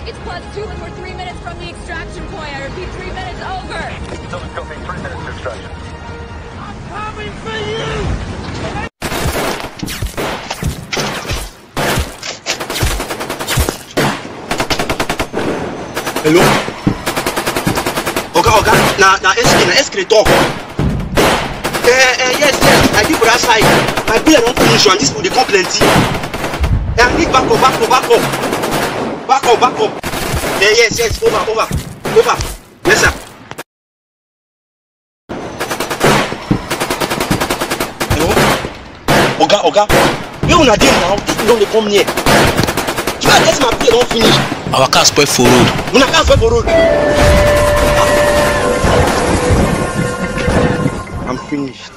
It's +2 and we're 3 minutes from the extraction point. I repeat, 3 minutes over. Still scoping 3 minutes to extraction. I'm coming for you! Hello? Oga, na SK talk. Yes, I did for that side. My bill don't finish and this will become plenty. I need back up. Yes, over. Yes, sir. Hello? Oga, you on a deal now, people don't come near. Yes, my bill don't finish. Our car spoil for road. Una car spoil for road. I'm finished.